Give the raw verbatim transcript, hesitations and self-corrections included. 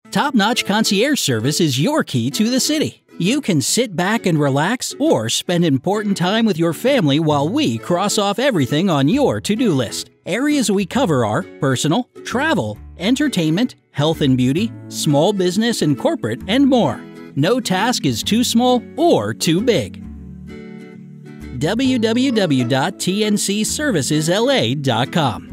Top-notch concierge service is your key to the city. You can sit back and relax or spend important time with your family while we cross off everything on your to-do list. Areas we cover are personal, travel, entertainment, health and beauty, small business and corporate, and more. No task is too small or too big. w w w dot t n c services l a dot com